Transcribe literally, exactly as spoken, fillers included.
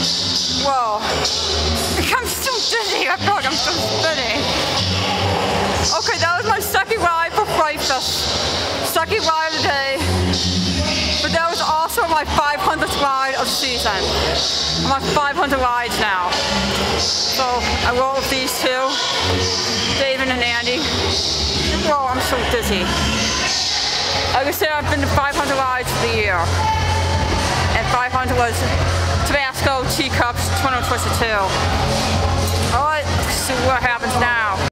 Whoa. I'm so dizzy. I feel like I'm so spinning. Okay, that was my second ride for Fright Fest. Second ride of the day. But that was also my five hundredth ride of the season. I'm on five hundred rides now. So I roll with these two, David and Andy. Whoa, I'm so dizzy. Like I said, I've been to five hundred rides for the year. And five hundred was Chubasco, Teacups, Twin and Twisted two. Alright, let's see what happens now.